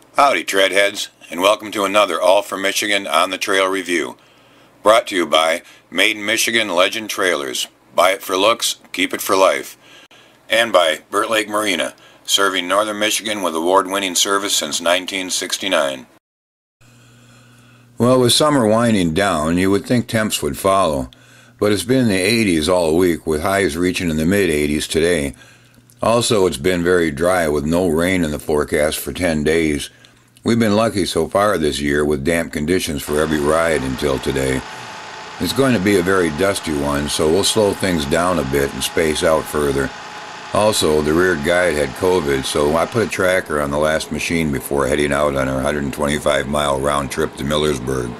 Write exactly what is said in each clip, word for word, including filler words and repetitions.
Howdy Treadheads, and welcome to another All for Michigan On the Trail review. Brought to you by Made in Michigan Legend Trailers. Buy it for looks, keep it for life. And by Burt Lake Marina, serving northern Michigan with award-winning service since nineteen sixty-nine. Well, with summer winding down, you would think temps would follow, but it's been in the eighties all week, with highs reaching in the mid eighties today. Also, it's been very dry with no rain in the forecast for ten days. We've been lucky so far this year with damp conditions for every ride until today. It's going to be a very dusty one, so we'll slow things down a bit and space out further. Also, the rear guide had COVID, so I put a tracker on the last machine before heading out on our one hundred twenty-five mile round trip to Millersburg.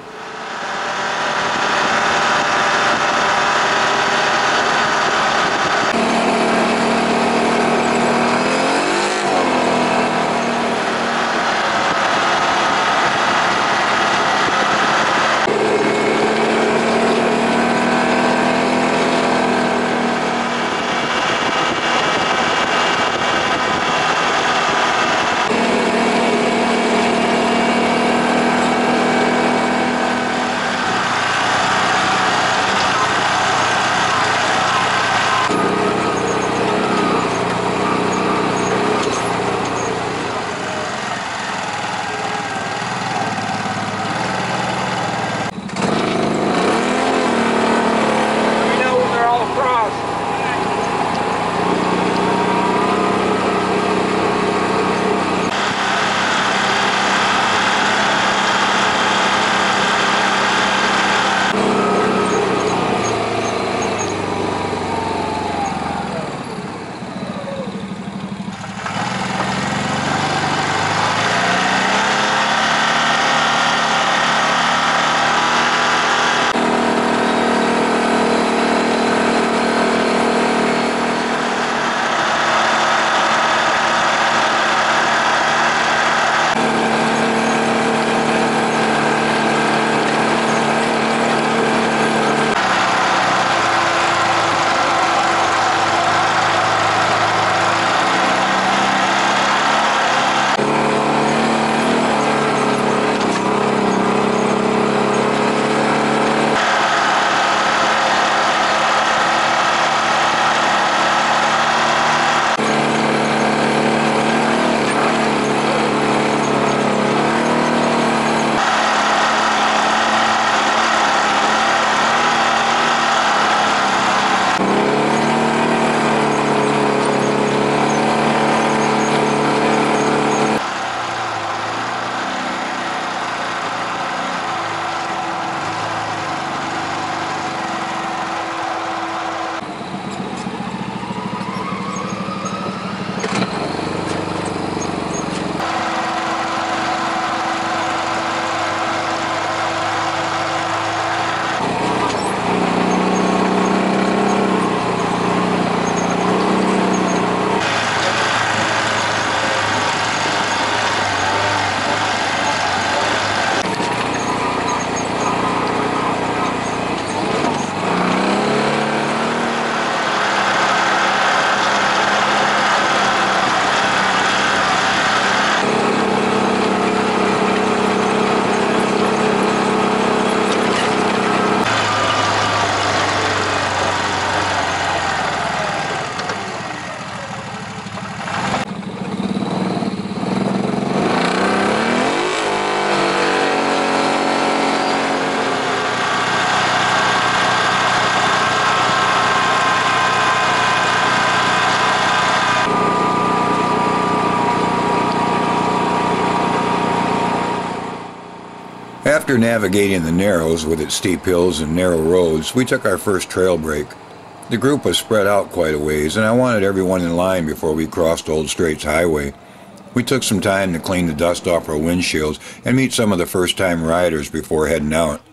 After navigating the Narrows with its steep hills and narrow roads, we took our first trail break. The group was spread out quite a ways, and I wanted everyone in line before we crossed Old Straits Highway. We took some time to clean the dust off our windshields and meet some of the first-time riders before heading out.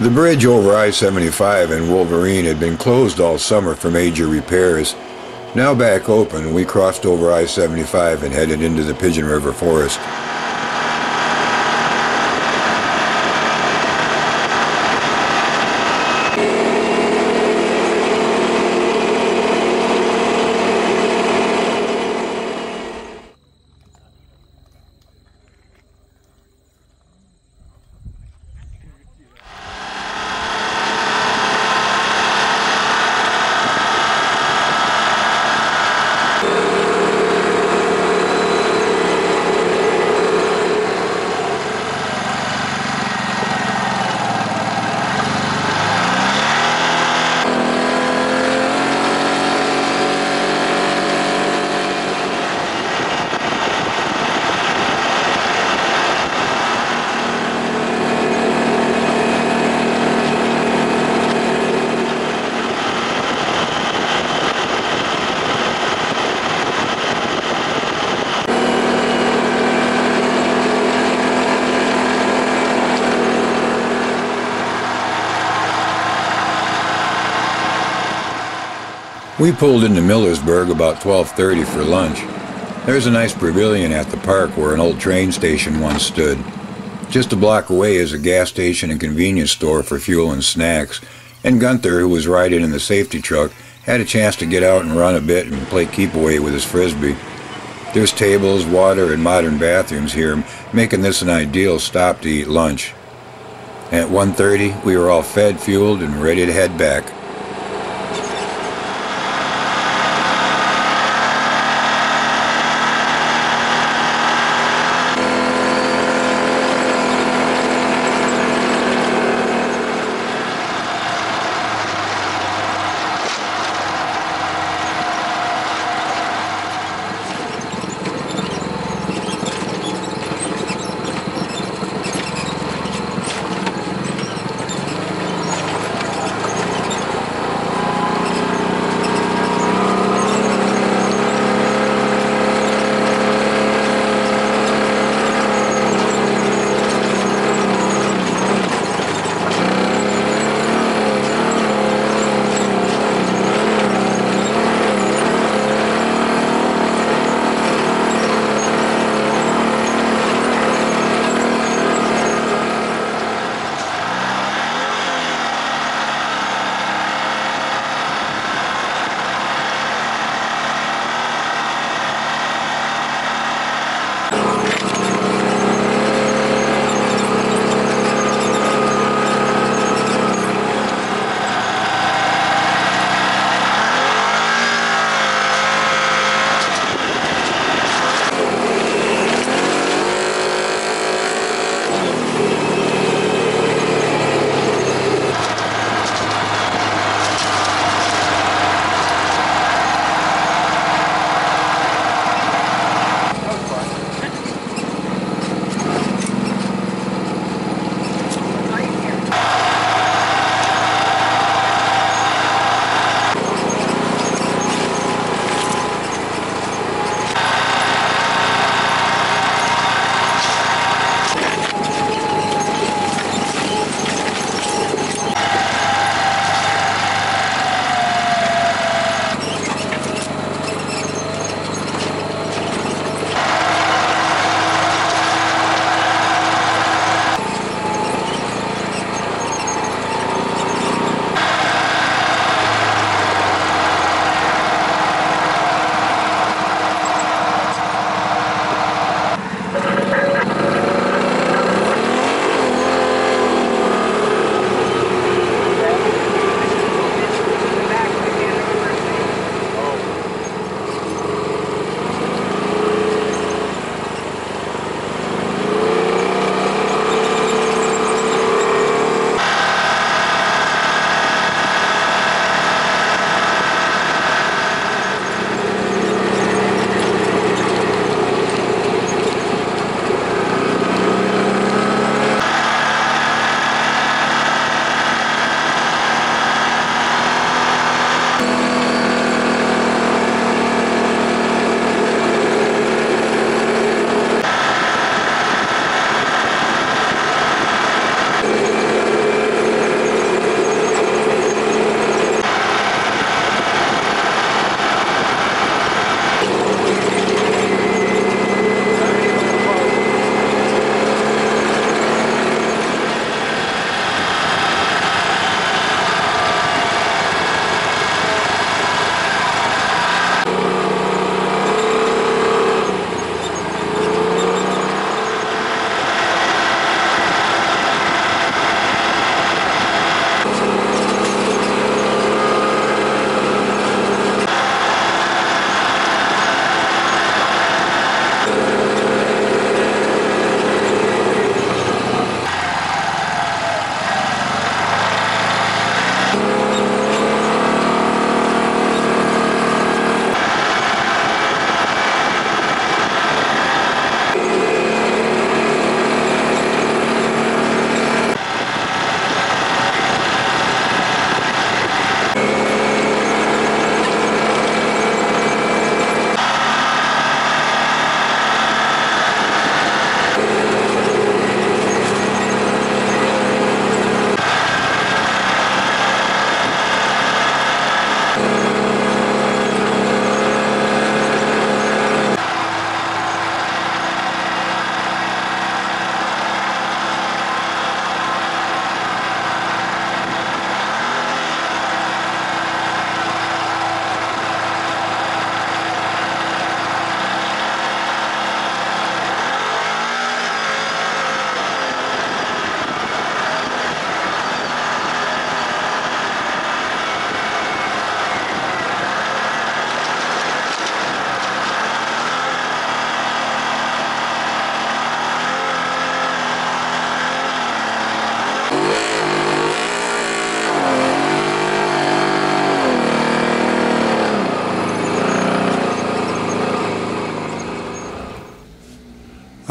The bridge over I seventy-five in Wolverine had been closed all summer for major repairs. Now back open, we crossed over I seventy-five and headed into the Pigeon River Forest. We pulled into Millersburg about twelve thirty for lunch. There's a nice pavilion at the park where an old train station once stood. Just a block away is a gas station and convenience store for fuel and snacks, and Gunther, who was riding in the safety truck, had a chance to get out and run a bit and play keep-away with his frisbee. There's tables, water, and modern bathrooms here, making this an ideal stop to eat lunch. At one thirty, we were all fed, fueled, and ready to head back.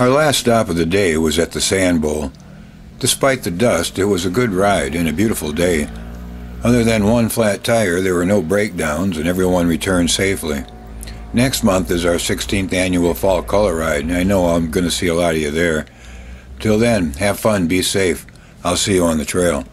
Our last stop of the day was at the Sand Bowl. Despite the dust, it was a good ride and a beautiful day. Other than one flat tire, there were no breakdowns and everyone returned safely. Next month is our sixteenth annual Fall Color Ride, and I know I'm going to see a lot of you there. Till then, have fun, be safe. I'll see you on the trail.